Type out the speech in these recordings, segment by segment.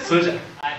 それじゃ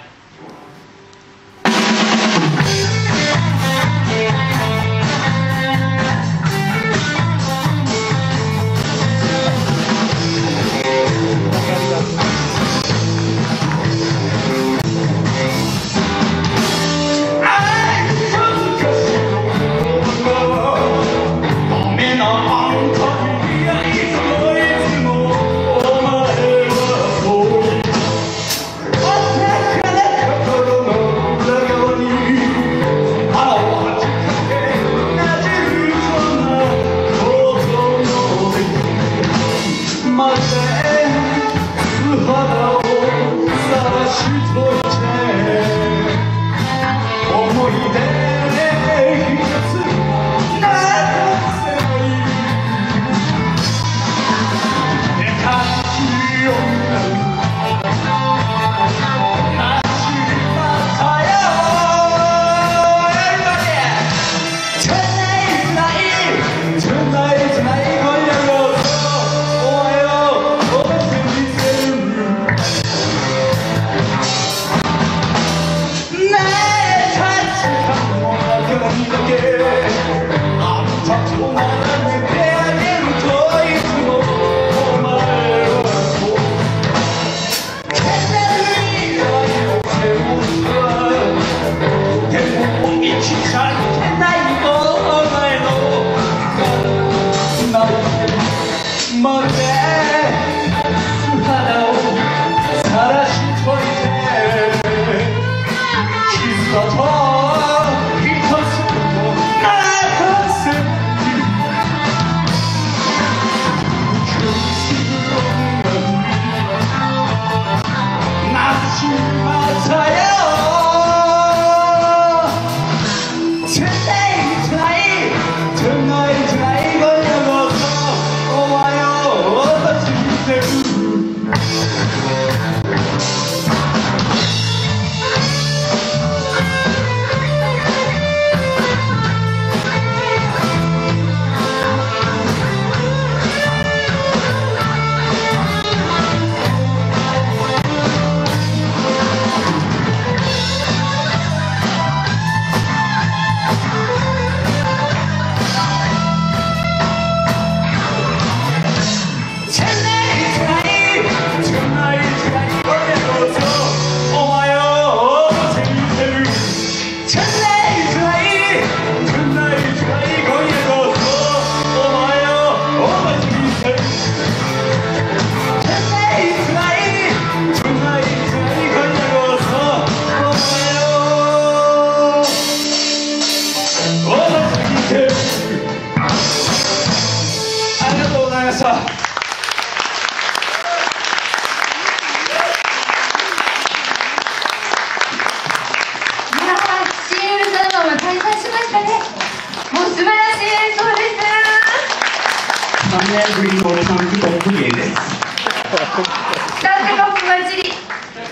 3年ぶりのタンクトップ芸です。 タンクトップバッチリ。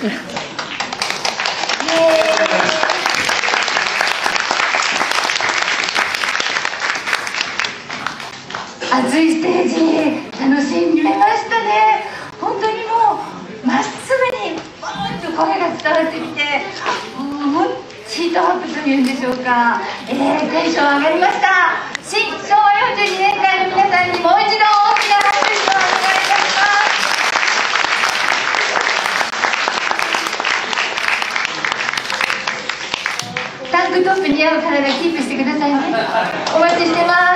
熱いステージ楽しんでましたね。本当にもうまっすぐにボーンと声が伝わってきて、ヒートアップというんでしょうか、テンション上がりました。新昭和42年会の皆さんにもう一度大きな拍手をお願いいたします。タンクトップに合う体キープしてくださいね。お待ちしてます。